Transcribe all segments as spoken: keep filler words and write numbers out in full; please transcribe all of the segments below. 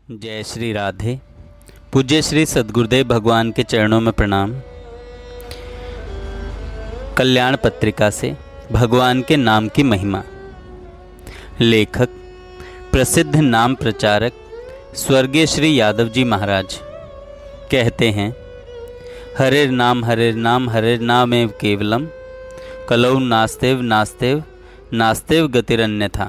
जय श्री राधे। पूज्य श्री सद्गुरुदेव भगवान के चरणों में प्रणाम। कल्याण पत्रिका से भगवान के नाम की महिमा। लेखक प्रसिद्ध नाम प्रचारक स्वर्गीय श्री यादव जी महाराज कहते हैं, हरेर नाम हरेर नाम हरेर नाम एव केवलम कलौ नास्तेव नास्तेव नास्तेव गतिरन्यथा।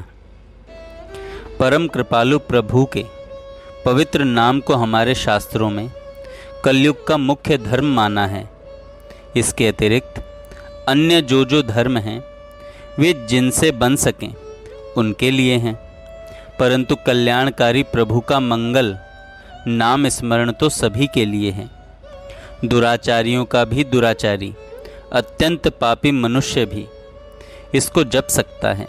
परम कृपालु प्रभु के पवित्र नाम को हमारे शास्त्रों में कलयुग का मुख्य धर्म माना है। इसके अतिरिक्त अन्य जो जो धर्म हैं वे जिनसे बन सकें उनके लिए हैं, परंतु कल्याणकारी प्रभु का मंगल नाम स्मरण तो सभी के लिए है। दुराचारियों का भी दुराचारी अत्यंत पापी मनुष्य भी इसको जप सकता है।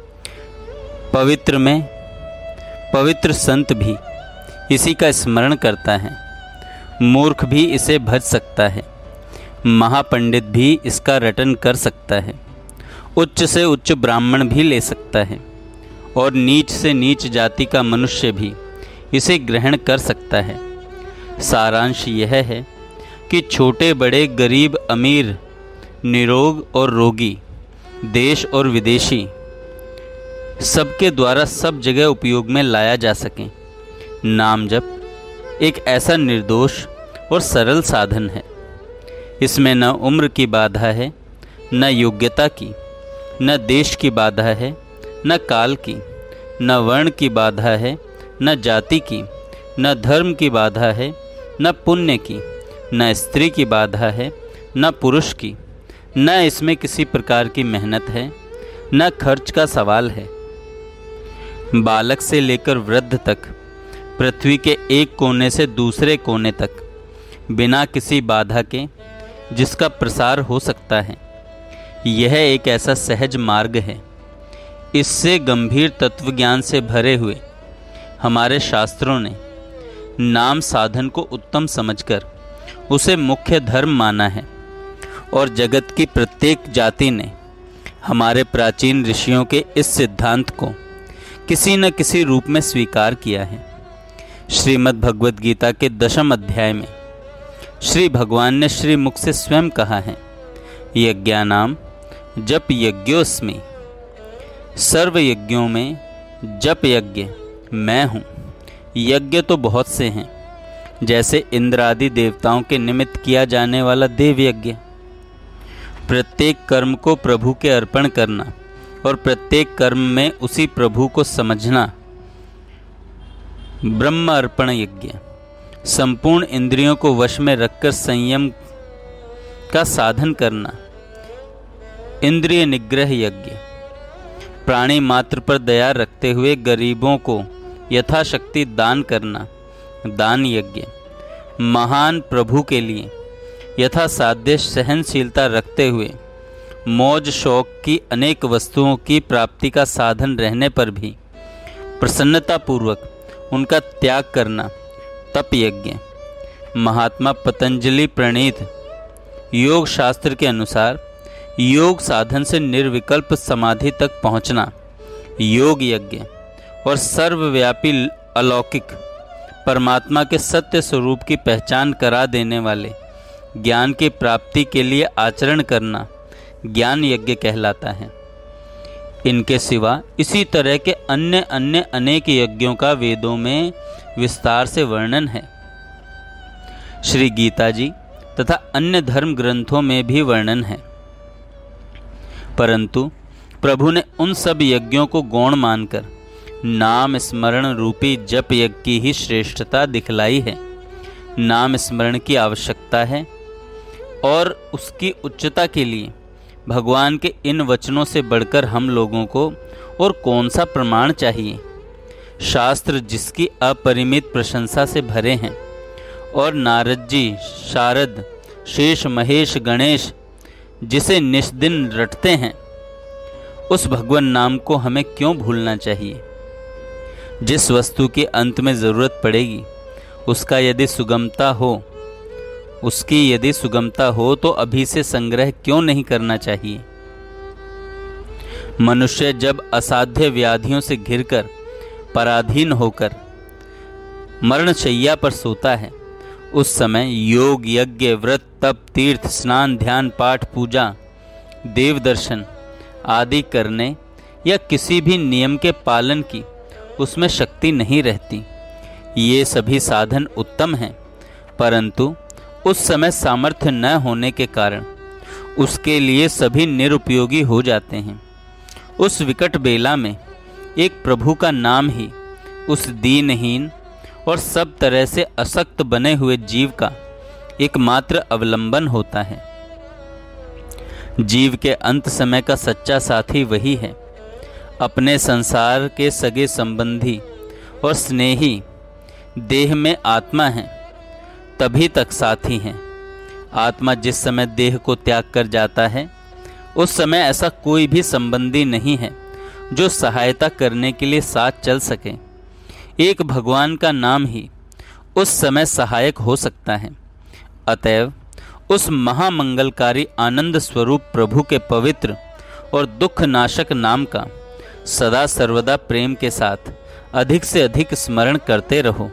पवित्र में पवित्र संत भी इसी का स्मरण करता है। मूर्ख भी इसे भज सकता है। महापंडित भी इसका रटन कर सकता है। उच्च से उच्च ब्राह्मण भी ले सकता है और नीच से नीच जाति का मनुष्य भी इसे ग्रहण कर सकता है। सारांश यह है कि छोटे बड़े, गरीब अमीर, निरोग और रोगी, देश और विदेशी सबके द्वारा सब जगह उपयोग में लाया जा सके। नाम जप एक ऐसा निर्दोष और सरल साधन है। इसमें न उम्र की बाधा है, न योग्यता की, न देश की बाधा है, न काल की, न वर्ण की बाधा है, न जाति की, न धर्म की बाधा है, न पुण्य की, न स्त्री की बाधा है, न पुरुष की, न इसमें किसी प्रकार की मेहनत है, न खर्च का सवाल है। बालक से लेकर वृद्ध तक पृथ्वी के एक कोने से दूसरे कोने तक बिना किसी बाधा के जिसका प्रसार हो सकता है, यह एक ऐसा सहज मार्ग है। इससे गंभीर तत्वज्ञान से भरे हुए हमारे शास्त्रों ने नाम साधन को उत्तम समझकर उसे मुख्य धर्म माना है और जगत की प्रत्येक जाति ने हमारे प्राचीन ऋषियों के इस सिद्धांत को किसी न किसी रूप में स्वीकार किया है। श्रीमद् भगवद गीता के दशम अध्याय में श्री भगवान ने श्री मुख से स्वयं कहा है, यज्ञानाम जप यज्ञोस्मि, सर्व यज्ञों में जप यज्ञ मैं हूँ। यज्ञ तो बहुत से हैं, जैसे इंद्र आदि देवताओं के निमित्त किया जाने वाला देव यज्ञ, प्रत्येक कर्म को प्रभु के अर्पण करना और प्रत्येक कर्म में उसी प्रभु को समझना ब्रह्म अर्पण यज्ञ, संपूर्ण इंद्रियों को वश में रखकर संयम का साधन करना इंद्रिय निग्रह यज्ञ, प्राणी मात्र पर दया रखते हुए गरीबों को यथाशक्ति दान करना दान यज्ञ, महान प्रभु के लिए यथासाध्य सहनशीलता रखते हुए मौज शौक की अनेक वस्तुओं की प्राप्ति का साधन रहने पर भी प्रसन्नतापूर्वक उनका त्याग करना तप यज्ञ, महात्मा पतंजलि प्रणीत योग शास्त्र के अनुसार योग साधन से निर्विकल्प समाधि तक पहुंचना योग यज्ञ और सर्वव्यापी अलौकिक परमात्मा के सत्य स्वरूप की पहचान करा देने वाले ज्ञान की प्राप्ति के लिए आचरण करना ज्ञान यज्ञ कहलाता है। इनके सिवा इसी तरह के अन्य अन्य अनेक यज्ञों का वेदों में विस्तार से वर्णन है। श्री गीता जी तथा अन्य धर्म ग्रंथों में भी वर्णन है, परंतु प्रभु ने उन सब यज्ञों को गौण मानकर नाम स्मरण रूपी जप यज्ञ की ही श्रेष्ठता दिखलाई है। नाम स्मरण की आवश्यकता है और उसकी उच्चता के लिए भगवान के इन वचनों से बढ़कर हम लोगों को और कौन सा प्रमाण चाहिए। शास्त्र जिसकी अपरिमित प्रशंसा से भरे हैं और नारद जी, शारद, शेष, महेश, गणेश जिसे निष्दिन रटते हैं, उस भगवान नाम को हमें क्यों भूलना चाहिए। जिस वस्तु की अंत में ज़रूरत पड़ेगी उसका यदि सुगमता हो उसकी यदि सुगमता हो तो अभी से संग्रह क्यों नहीं करना चाहिए। मनुष्य जब असाध्य व्याधियों से घिरकर पराधीन होकर मरणशैया पर सोता है, उस समय योग, यज्ञ, व्रत, तप, तीर्थ, स्नान, ध्यान, पाठ, पूजा, देव दर्शन आदि करने या किसी भी नियम के पालन की उसमें शक्ति नहीं रहती। ये सभी साधन उत्तम हैं, परंतु उस समय सामर्थ्य न होने के कारण उसके लिए सभी निरुपयोगी हो जाते हैं। उस विकट बेला में एक प्रभु का नाम ही उस दीनहीन और सब तरह से असक्त बने हुए जीव का एकमात्र अवलंबन होता है। जीव के अंत समय का सच्चा साथी वही है। अपने संसार के सगे संबंधी और स्नेही देह में आत्मा हैं, तभी तक साथी हैं। आत्मा जिस समय देह को त्याग कर जाता है, उस समय ऐसा कोई भी संबंधी नहीं है जो सहायता करने के लिए साथ चल सके। एक भगवान का नाम ही उस समय सहायक हो सकता है। अतएव उस महामंगलकारी आनंद स्वरूप प्रभु के पवित्र और दुख नाशक नाम का सदा सर्वदा प्रेम के साथ अधिक से अधिक स्मरण करते रहो।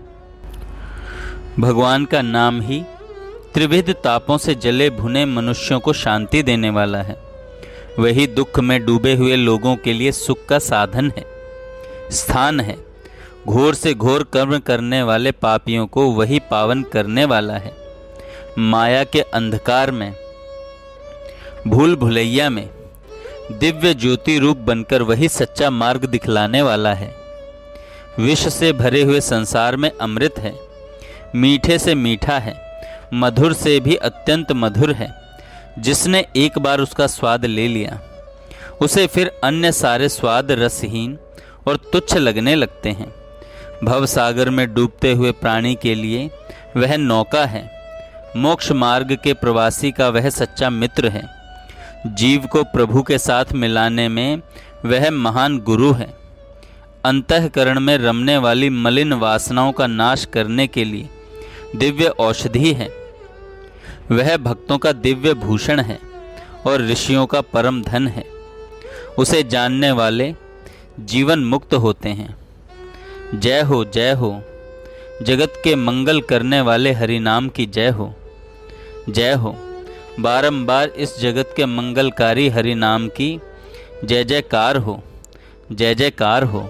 भगवान का नाम ही त्रिविध तापों से जले भुने मनुष्यों को शांति देने वाला है। वही दुख में डूबे हुए लोगों के लिए सुख का साधन है, स्थान है। घोर से घोर कर्म करने वाले पापियों को वही पावन करने वाला है। माया के अंधकार में, भूल भुलैया में दिव्य ज्योति रूप बनकर वही सच्चा मार्ग दिखलाने वाला है। विष से भरे हुए संसार में अमृत है, मीठे से मीठा है, मधुर से भी अत्यंत मधुर है। जिसने एक बार उसका स्वाद ले लिया, उसे फिर अन्य सारे स्वाद रसहीन और तुच्छ लगने लगते हैं। भव सागर में डूबते हुए प्राणी के लिए वह नौका है, मोक्ष मार्ग के प्रवासी का वह सच्चा मित्र है। जीव को प्रभु के साथ मिलाने में वह महान गुरु है। अंतःकरण में रमने वाली मलिन वासनाओं का नाश करने के लिए दिव्य औषधि है। वह भक्तों का दिव्य भूषण है और ऋषियों का परम धन है। उसे जानने वाले जीवन मुक्त होते हैं। जय हो, जय हो, जगत के मंगल करने वाले हरि नाम की जय हो, जय हो। बारंबार इस जगत के मंगलकारी हरि नाम की जय जयकार हो, जय जयकार हो।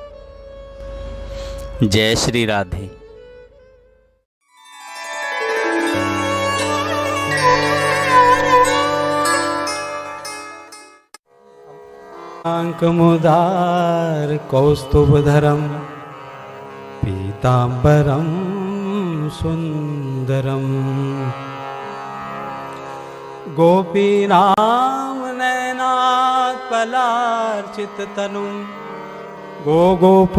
जय श्री राधे। अंकमुदार कौस्तुभधरम पीतांबरम सुंदरम गोपीनाम नयनात् पलार्चिततनु गोगोप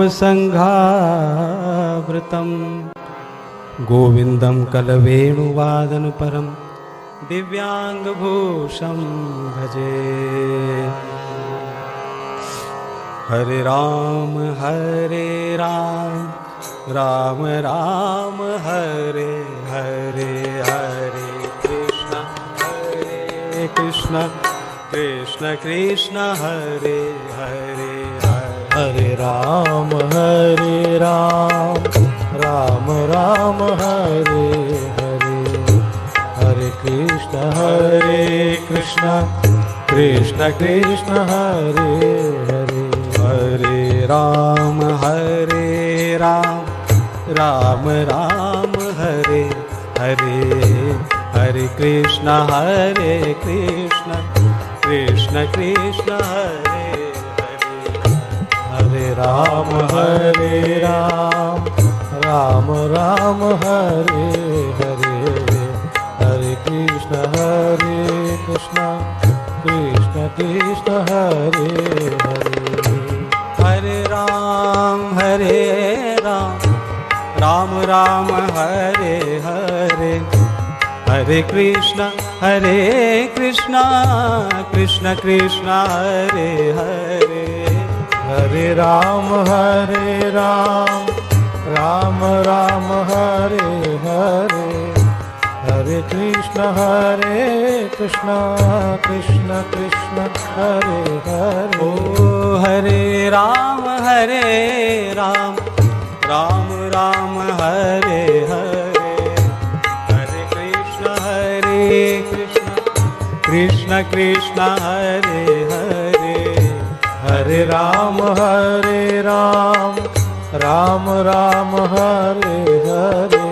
संघावृतम गोविंदम कलवेणुवादनपरम दिव्यांगभूषं भजे। हरे राम हरे राम राम राम हरे हरे, हरे कृष्ण हरे कृष्ण कृष्ण कृष्ण हरे हरे, हरे राम हरे राम राम राम हरे हरे, हरे कृष्ण हरे कृष्ण कृष्ण कृष्ण हरे हरे, हरे राम हरे राम राम राम हरे हरे, हरे कृष्ण हरे कृष्ण कृष्ण कृष्ण हरे हरे, हरे राम हरे राम राम राम हरे हरे, हरे कृष्ण हरे कृष्ण कृष्ण कृष्ण हरे हरे, हरे राम हरे राम राम राम हरे हरे, हरे कृष्ण हरे कृष्ण कृष्ण कृष्ण हरे हरे, हरे राम हरे राम राम राम हरे हरे, हरे कृष्ण हरे कृष्ण कृष्ण कृष्ण हरे हरे, ओ हरे राम हरे राम राम राम हरे हरे, हरे कृष्ण हरे कृष्ण, कृष्ण कृष्ण हरे हरे, हरे राम हरे राम, राम राम हरे हरे,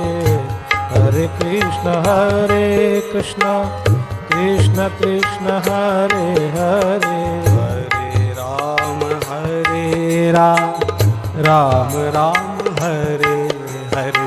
हरे कृष्ण हरे कृष्ण, कृष्ण कृष्ण हरे हरे, हरे राम हरे राम, राम राम हरे हरे,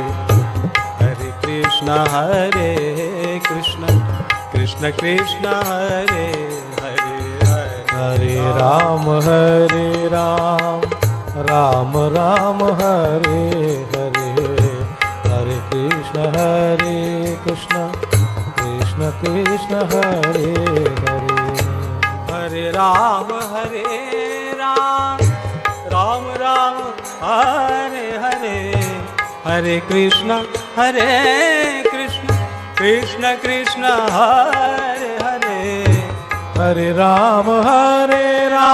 हरे कृष्ण हरे कृष्ण, कृष्ण कृष्ण हरे हरे, हरे राम हरे राम, राम राम हरे हरे, हरे कृष्ण हरे कृष्ण, कृष्ण कृष्ण हरे हरे, हरे राम हरे राम, राम राम हरे हरे, हरे कृष्ण हरे कृष्ण, कृष्ण कृष्ण हरे हरे, हरे राम हरे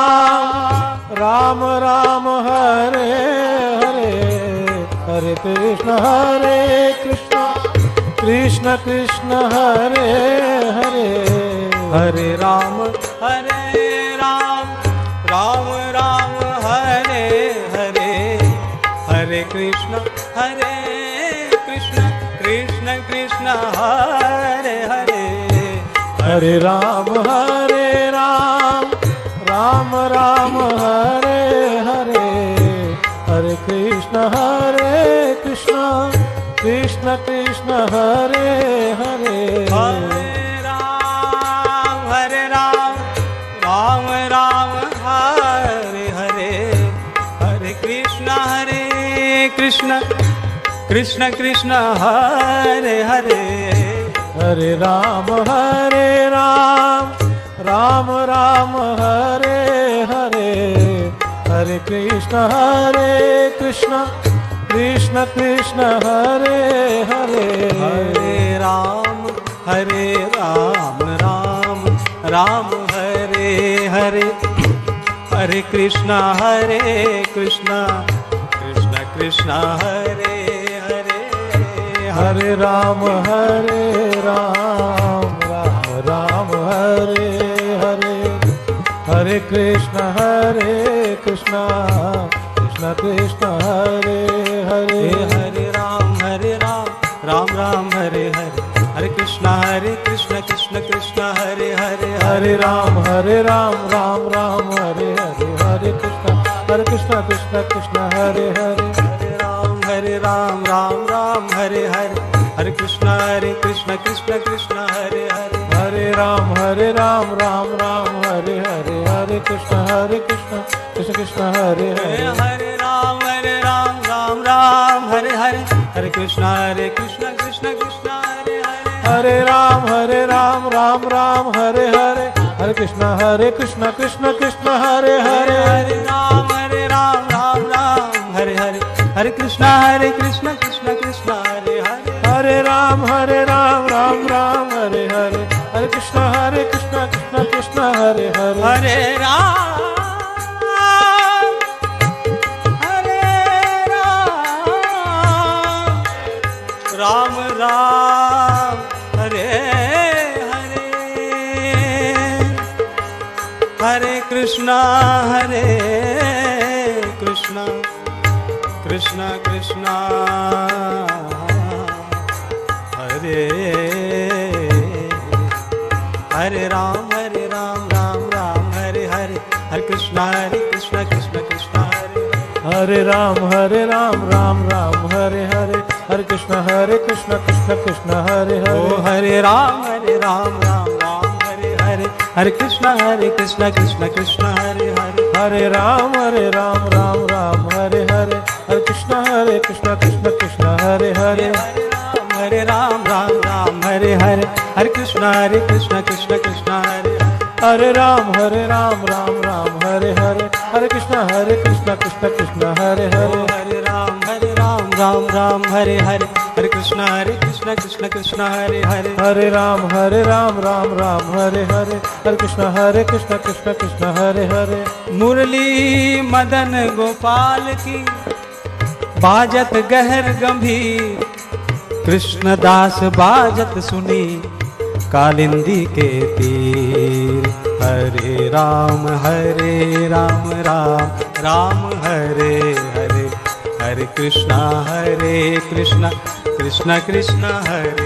राम, राम राम हरे हरे, हरे कृष्ण हरे कृष्ण, कृष्ण कृष्ण हरे हरे, हरे राम हरे राम, राम राम हरे हरे, हरे कृष्ण हरे कृष्ण, कृष्ण कृष्ण हरे हरे, हरे राम हरे राम, राम राम हरे हरे, हरे कृष्ण हरे कृष्ण, कृष्ण कृष्ण हरे हरे, हरे राम हरे राम, राम राम हरे हरे, हरे कृष्ण हरे कृष्ण, कृष्ण कृष्ण हरे हरे, हरे राम हरे राम, राम राम हरे हरे, हरे कृष्ण हरे कृष्ण, कृष्ण कृष्ण हरे हरे, हरे राम हरे राम, राम राम हरे हरे, हरे कृष्ण हरे कृष्ण, कृष्ण कृष्ण हरे हरे, हरे राम हरे राम, राम राम हरे हरे, हरे कृष्ण हरे कृष्ण, कृष्ण कृष्ण हरे हरे, हरे राम हरे राम, राम राम हरे हरे, हरे कृष्ण हरे कृष्ण, कृष्ण कृष्ण हरे हरे, हरे राम हरे राम, राम राम हरे हरे, हरे कृष्ण हरे कृष्ण, कृष्ण कृष्ण हरे हरे, हरे राम हरे राम, राम राम हरे हरे, हरे कृष्ण हरे कृष्ण, कृष्ण कृष्ण हरे हरे, हरे राम हरे राम, राम राम हरे हरे, हरे कृष्ण हरे कृष्ण, कृष्ण कृष्ण हरे हरे, हरे राम हरे राम, राम राम हरे हरे, हरे कृष्ण हरे कृष्ण, कृष्ण कृष्ण हरे हरे, हरे राम हरे राम, राम राम हरे हरे, हरे कृष्ण हरे कृष्ण, कृष्ण कृष्ण हरे हरे, हरे राम हरे राम, राम राम हरे हरे, हरे कृष्ण हरे कृष्ण, कृष्ण कृष्ण हरे हरे, हरे राम हरे राम, राम राम हरे हरे, हरे कृष्ण हरे कृष्ण, कृष्ण कृष्ण हरे हरे, हरे राम राम राम हरे हरे, हरे कृष्णा हरे कृष्णा, कृष्णा कृष्णा हरे हरे राम हरे राम, राम राम हरे हरे, हरे कृष्णा हरे कृष्णा, कृष्ण कृष्ण हरे, हरे राम हरे राम, राम राम हरे हरे, हरे कृष्ण हरे कृष्ण, कृष्ण कृष्ण हरे हरे, ओ हरे राम हरे राम, राम राम हरे हरे, हरे कृष्ण हरे कृष्ण, कृष्ण कृष्ण हरे हरे, हरे राम हरे राम, राम राम हरे हरे, हरे कृष्ण हरे कृष्ण, कृष्ण कृष्ण हरे हरे, हरे राम राम राम हरे हरे, हरे कृष्ण हरे कृष्ण, कृष्ण कृष्ण हरे, हरे राम हरे राम, राम राम हरे हरे, हरे कृष्ण हरे कृष्ण, कृष्ण कृष्ण हरे हरे, हरे राम हरे राम, राम राम हरे हरे, हरे कृष्ण हरे कृष्ण, कृष्ण कृष्ण हरे हरे, हरे राम हरे राम, राम राम हरे हरे, हरे कृष्ण हरे कृष्ण, कृष्ण कृष्ण हरे हरे, मुरली मदन गोपाल की बाजत गहर गंभीर कृष्णदास बाजत सुनी कालिंदी के तीर। हरे राम हरे राम राम राम हरे हरे, हरे कृष्णा हरे कृष्णा कृष्णा कृष्णा हरे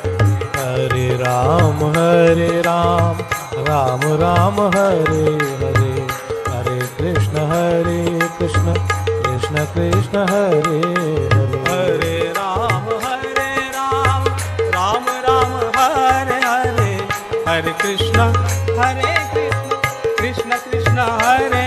हरे, राम हरे राम राम राम हरे हरे, हरे कृष्ण हरे कृष्ण कृष्ण कृष्ण हरे हरे, हरे राम हरे राम राम राम हरे हरे, हरे कृष्ण हरे कृष्ण कृष्ण कृष्ण हरे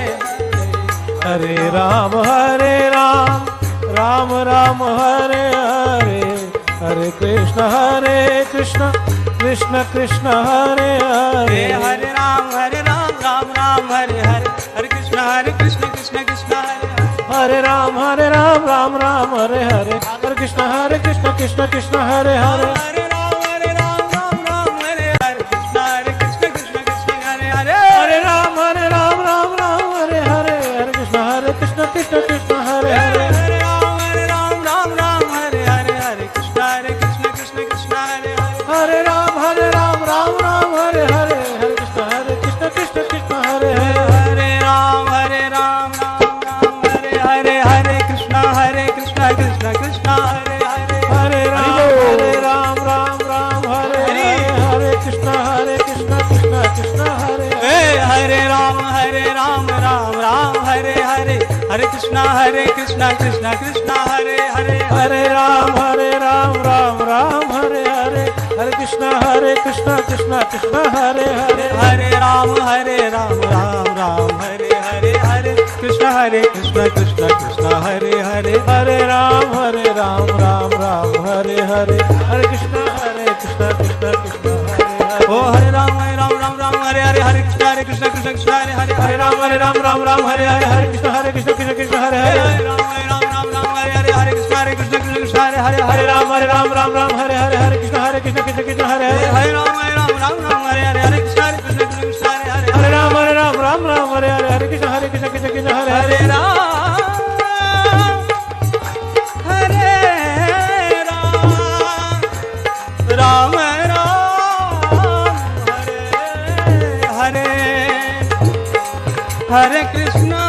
हरे, हरे राम हरे राम राम राम हरे हरे, हरे कृष्ण हरे कृष्ण कृष्ण कृष्ण हरे हरे, हरे राम हरे राम राम राम हरे हरे, हरे कृष्ण हरे कृष्ण कृष्ण कृष्ण हरे हरे, हरे राम हरे राम राम राम हरे हरे, हरे कृष्ण हरे कृष्ण कृष्ण कृष्ण हरे हरे, हरे राम हरे राम राम राम हरे हरे, कृष्ण हरे कृष्ण कृष्ण कृष्ण हरे हरे, हरे राम हरे राम राम राम हरे हरे, हरे कृष्ण हरे कृष्ण कृष्ण कृष्ण हरे हरे, हरे राम हरे राम राम राम हरे हरे, हरे कृष्ण हरे कृष्ण कृष्ण कृष्ण हरे हरे, हरे राम हरे राम राम राम हरे हरे, हरे कृष्ण हरे कृष्ण कृष्ण कृष्ण हरे हरे, हरे राम हरे राम राम राम हरे हरे, हरे कृष्ण हरे कृष्ण कृष्ण कृष्ण हरे हरे, हरे राम हरे राम राम राम हरे हरे, हरे कृष्ण हरे कृष्ण कृष्ण कृष्ण हरे हरे, हरे राम हरे राम राम राम हरे हरे, हरे कृष्ण हरे कृष्ण कृष्ण कृष्ण हरे हरे, हरे राम हरे राम राम राम हरे हरे, हरे कृष्ण हरे कृष्ण कृष्ण कृष्ण हरे हरे, हरे राम हरे राम राम राम हरे हरे, हरे कृष्ण हरे कृष्ण कृष्ण कृष्ण हरे हरे, हरे राम हरे राम राम राम हरे हरे, हरे कृष्ण हरे कृष्ण कृष्ण कृष्ण हरे हरे, ओ हरे राम हरे राम राम राम हरे हरे, हरे कृष्ण हरे कृष्ण कृष्ण कृष्ण हरे हरे, हरे राम हरे राम राम राम हरे हरे, हरे कृष्ण हरे कृष्ण कृष्ण कृष्ण हरे हरे, हरे राम हरे राम राम राम हरे हरे, हरे कृष्ण हरे कृष्ण कृष्ण कृष्ण हरे हरे, हरे राम हरे राम राम राम हरे हरे, हरे कृष्ण हरे कृष्ण कृष्ण कृष्ण हरे हरे, हरे राम हरे राम राम राम हरे हरे, हरे कृष्ण हरे कृष्ण कृष्ण कृष्ण हरे हरे, हरे राम हरे राम राम राम हरे हरे, हरे कृष्ण हरे कृष्ण कृष्ण कृष्ण हरे हरे, हरे राम हरे राम राम राम हरे हरे, हरे कृष्ण